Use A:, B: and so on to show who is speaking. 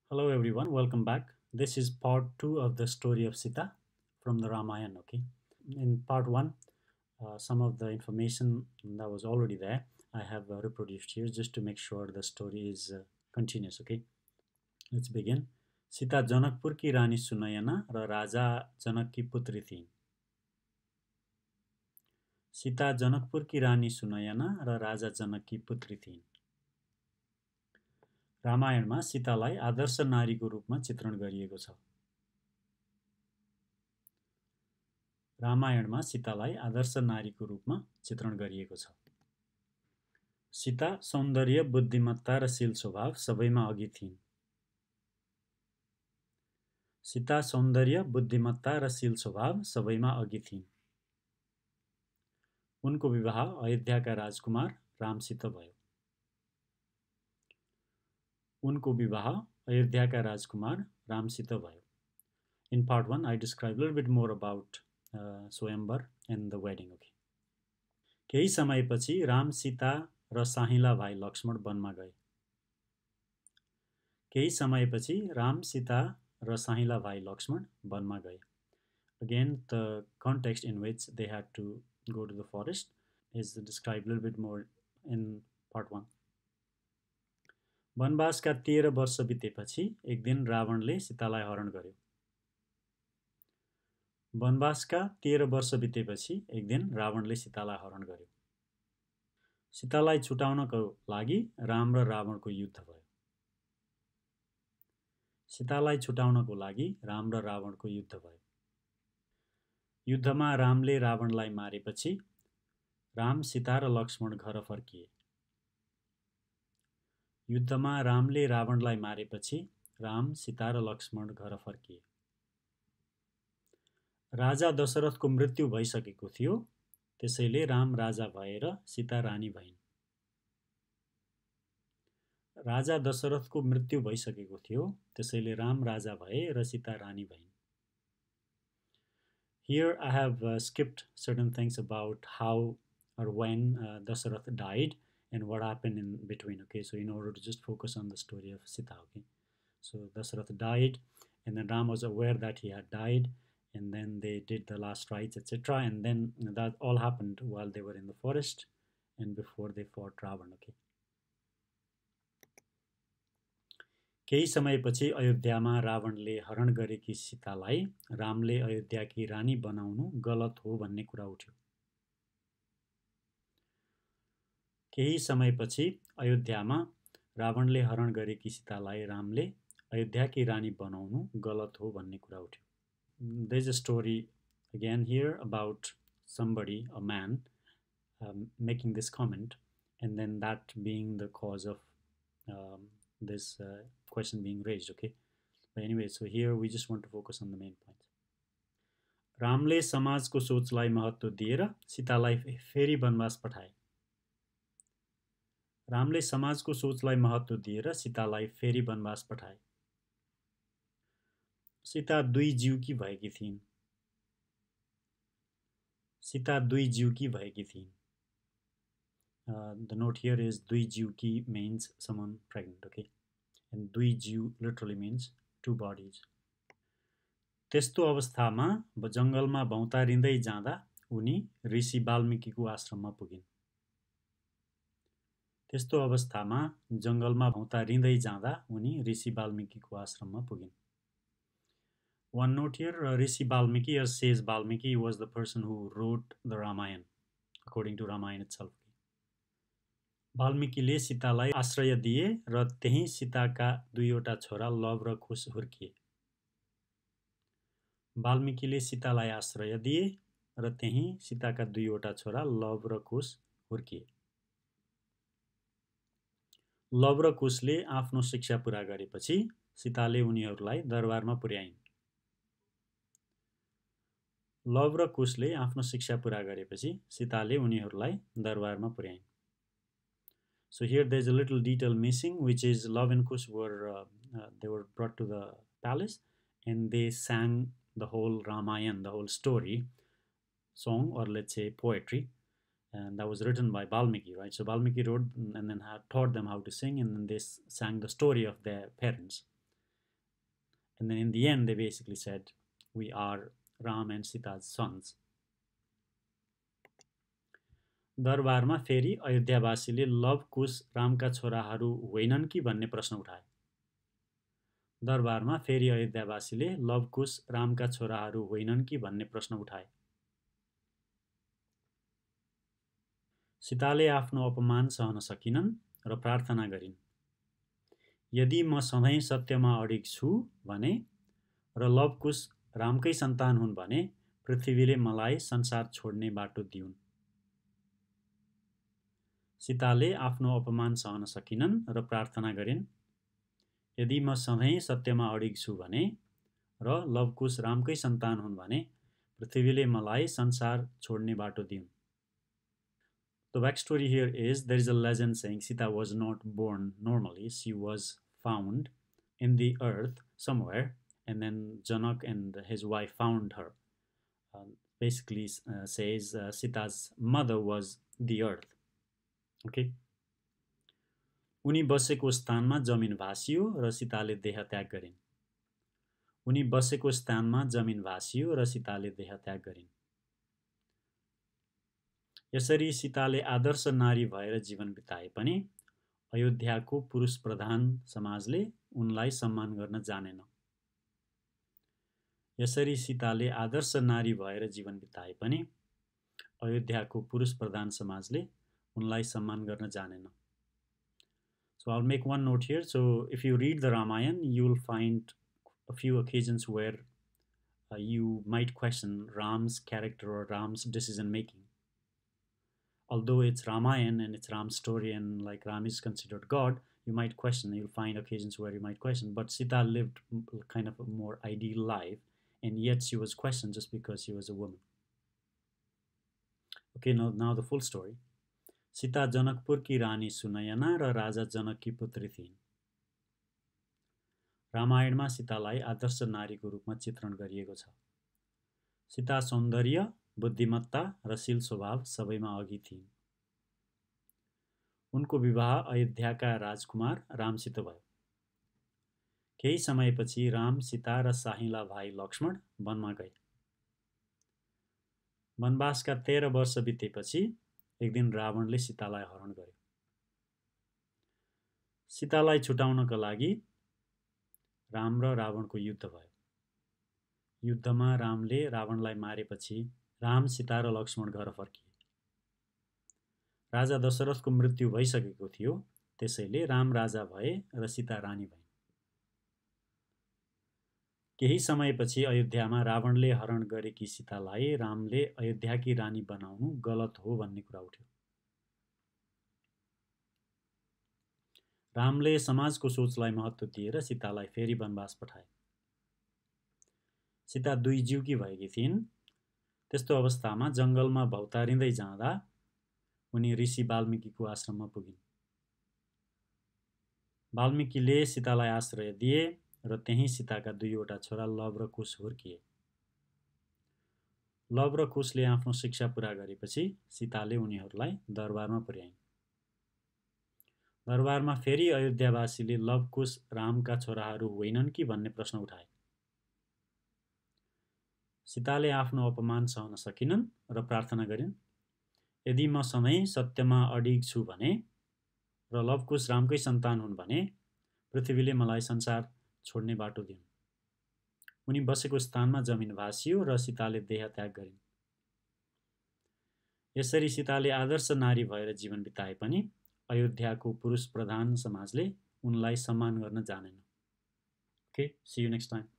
A: Hello everyone, welcome back. This is part 2 of the story of Sita from the Ramayana. Okay, in part 1, some of the information that was already there I have reproduced here just to make sure the story is continuous. Okay, let's begin. Sita Janakpur की रानी सुनयना र राजा जनक की पुत्री थिइन्। सीता जनकपुर की रानी सुनयना र राजा जनक की पुत्री थिइन्। रामायणमा सीतालाई आदर्श नारीको रूपमा चित्रण गरिएको छ। रामायणमा सीतालाई आदर्श नारीको रूपमा चित्रण गरिएको छ। सीता सौन्दर्य, बुद्धिमत्ता र शील स्वभाव सबैमा अघि थिइन्। सीता सौन्दर्य, बुद्धिमत्ता र शील स्वभाव सबैमा अघि थिइन्। उनको विवाह अयोध्याका राजकुमार रामसित भयो। उनको विवाह अयोध्याका राजकुमार रामसित भयो। In part 1, I described a little bit more about Swayamvar and the wedding. Okay. केही समयपछि राम, सीता र साहिला भाइ लक्ष्मण वनमा गए। केही समयपछि राम, सीता र साहिला भाइ लक्ष्मण वनमा गए। Again, the context in which they had to go to the forest is described a little bit more in part 1. वनवासका 13 वर्ष बितेपछि एक दिन रावणले सीतालाई हरण गर्यो। वनवासका 13 वर्ष बितेपछि एक दिन रावणले सीतालाई हरण गर्यो। सीतालाई छुटाउनको लागि राम र रावणको युद्ध भयो। सीतालाई छुटाउनको लागि राम र रावणको युद्ध भयो। युद्धमा रामले रावणलाई मारेपछि राम, सीता र लक्ष्मण घर फर्किए। युद्धमा रामले रावणलाई मारेपछि राम, सीता र लक्ष्मण घर फर्किए। राजा दशरथको मृत्यु भइसकेको थियो, त्यसैले राम राजा भएर सीता रानी भइन्। राजा दशरथको मृत्यु भइसकेको थियो, त्यसैले राम राजा भए र सीता रानी भइन्। Here I have skipped certain things about how or when Dasarath died and what happened in between. Okay, so in order to just focus on the story of Sita. Okay, so Dasarath died, and then Ram was aware that he had died, and then they did the last rites, etc. And then that all happened while they were in the forest and before they fought Ravan. Okay. केही समयपछि अयोध्यामा रावणले हरण गरेकी सीतालाई रामले अयोध्याकी रानी बनाउनु गलत हो भन्ने कुरा उठ्यो। केही समयपछि अयोध्यामा रावणले हरण गरेकी सीतालाई रामले अयोध्याकी रानी बनाउनु गलत हो भन्ने कुरा उठ्यो। There is a story again here about somebody, a man, making this comment, and then that being the cause of this question being raised. Okay, but anyway, so here we just want to focus on the main point. रामले समाजको सोचलाई महत्त्व दिएर सीतालाई फेरि वनवास पठाए। रामले समाजको सोचलाई महत्त्व दिएर सीतालाई फेरि वनवास पठाए। सीता दुई जीवकी भएकी थिइन्। सीता दुई जीवकी भएकी थिइन्। The note here is दुई जीवकी means someone pregnant. Okay, and दुई जीव literally means two bodies. त्यस्तो अवस्थामा जङ्गलमा भौँतारिँदै जाँदा उनी ऋषि वाल्मीकिको आश्रममा पुगिन्। त्यस्तो अवस्थामा जङ्गलमा भौँतारिँदै जाँदा उनी ऋषि वाल्मीकिको आश्रममा पुगिन्। One note here, Rishi Valmiki, or says Valmiki, was the person who wrote the Ramayana, according to Ramayana itself. वाल्मीकिले सीतालाई आश्रय दिए र त्यही सीताका दुईवटा छोरा लव र कुश हुर्किए। वाल्मीकिले सीतालाई आश्रय दिए र त्यही सीताका दुईवटा छोरा लव र कुश हुर्किए। लव र कुशले आफ्नो शिक्षा पूरा गरेपछि सीताले उनीहरूलाई दरबारमा पुर्याइन्। लव र कुशले आफ्नो शिक्षा पूरा गरेपछि सीताले उनीहरूलाई दरबारमा पुर्याइन्। So here there's a little detail missing, which is Love and Kush were they were brought to the palace and they sang the whole Ramayana, the whole story, song, or let's say poetry, and that was written by Valmiki, right? So Valmiki wrote and then taught them how to sing, and then they sang the story of their parents. And then in the end, they basically said, we are Ram and Sita's sons. दरबारमा फेरि अयोध्यावासीले love कुश रामका छोराहरू होइनन् कि भन्ने प्रश्न उठाए। दरबारमा फेरि अयोध्यावासीले लव कुश रामका छोराहरू होइनन् कि भन्ने प्रश्न उठाए। सीताले आफ्नो अपमान सहन सकिनन् र प्रार्थना गरिन्, यदि म सधैँ सत्यमा अडिग छु भने र लव कुश रामकै सन्तान हुन् भने पृथ्वीले मलाई संसार छोड्ने बाटो दिउन्। सीताले आफ्नो अपमान सहन सकिनन् र प्रार्थना गरिन्, यदि म सधैँ सत्यमा अडिग छु भने र लव कुश रामकै सन्तान हुन् भने पृथ्वीले मलाई संसार छोड्ने बाटो दिउन्। The backstory here is there is a legend saying Sita was not born normally. She was found in the earth somewhere, and then Janak and his wife found her. Basically says Sita's mother was the earth. Okay. उनी बसेको स्थानमा जमिन भासियो र सीताले देह त्याग गरिन्। उनी बसेको स्थानमा जमिन भासियो र सीताले देह त्याग गरिन्। यसरी सीताले आदर्श नारी भएर जीवन बिताए पनि अयोध्याको पुरुष प्रधान समाजले उनलाई सम्मान गर्न जानेन। यसरी सीताले आदर्श नारी भएर जीवन बिताए पनि अयोध्याको पुरुष प्रधान समाजले उनलाई सम्मान गर्न जानेन। So I'll make one note here. So if you read the Ramayana, you will find a few occasions where you might question Ram's character or Ram's decision making. Although it's Ramayana and it's Ram's story and like Ram is considered God, you might question, you'll find occasions where you might question, but Sita lived kind of a more ideal life and yet she was questioned just because she was a woman. Okay, now the full story. Sita जनकपुरकी रानी सुनयना र राजा जनककी पुत्री थिइन्। रामायणमा सीतालाई आदर्श नारीको रूपमा चित्रण गरिएको छ। सीता सौन्दर्य, बुद्धिमत्ता र शील स्वभाव सबैमा अघि थिइन्। उनको विवाह अयोध्याका राजकुमार रामसित भयो। केही समयपछि राम, सीता र साहिला भाइ लक्ष्मण वनमा गए। वनवासका 13 वर्ष बितेपछि एक दिन रावणले सीतालाई हरण गर्यो। सीतालाई छुटाउनका लागि राम र रावणको युद्ध भयो। युद्धमा रामले रावणलाई मारेपछि राम, सीता र लक्ष्मण घर फर्किए। राजा दशरथको मृत्यु भइसकेको थियो, त्यसैले राम राजा भए र सीता रानी भइन्। केही समयपछि अयोध्यामा रावणले हरण गरेकी सीतालाई रामले अयोध्याकी रानी बनाउनु गलत हो भन्ने कुरा उठ्यो। रामले समाजको सोचलाई महत्त्व दिएर सीतालाई फेरि वनवास पठाए। सीता 2 जीवकी भएकी थिइन्। त्यस्तो अवस्थामा जङ्गलमा भौतारिँदै जाँदा उनी ऋषि वाल्मीकिको आश्रममा पुगिन्। वाल्मीकिले सीतालाई आश्रय दिए र त्यही सीताका 2वटा छोरा लव र कुश हुर्किए। लव र कुशले आफ्नो शिक्षा पूरा गरेपछि सीताले उनीहरूलाई दरबारमा पुर्याइन्। दरबारमा फेरि अयोध्यावासीले लव कुश रामका छोराहरू होइनन् कि भन्ने प्रश्न उठाए। सीताले आफ्नो अपमान सहन सकिनन् र प्रार्थना गरिन्, यदि म सधैँ सत्यमा अडिग छु भने र लव कुश रामकै सन्तान हुन् भने पृथ्वीले मलाई संसार छोड्ने बाटो दिउन्। उनी बसेको स्थानमा जमिन भासियो र सीताले देह त्याग गरिन्। यसरी सीताले आदर्श नारी भएर जीवन बिताए पनि अयोध्याको पुरुष प्रधान समाजले उनलाई सम्मान गर्न जानेन। Okay, see you next time.